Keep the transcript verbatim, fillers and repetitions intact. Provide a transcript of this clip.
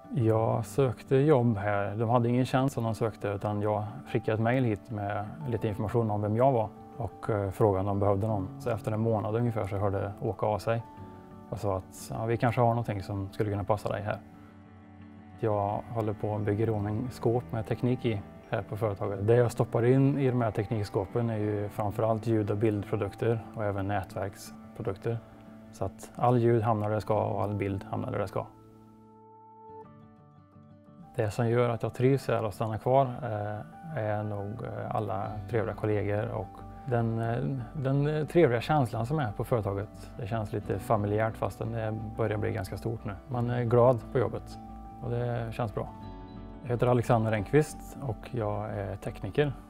Jag sökte jobb här. De hade ingen tjänst som de sökte utan jag skickade ett mejl hit med lite information om vem jag var och frågade om de behövde någon. Så efter en månad ungefär så hörde Åke av sig och sa att ja, vi kanske har någonting som skulle kunna passa dig här. Jag håller på att bygga om en skåp med teknik i här på företaget. Det jag stoppar in i de här teknikskåpen är ju framförallt ljud- och bildprodukter och även nätverksprodukter. Så att all ljud hamnar där det ska och all bild hamnar där det ska. Det som gör att jag trivs här och stannar kvar är nog alla trevliga kollegor och den, den trevliga känslan som är på företaget. Det känns lite familjärt fastän det börjar bli ganska stort nu. Man är glad på jobbet och det känns bra. Jag heter Alexander Enqvist och jag är tekniker.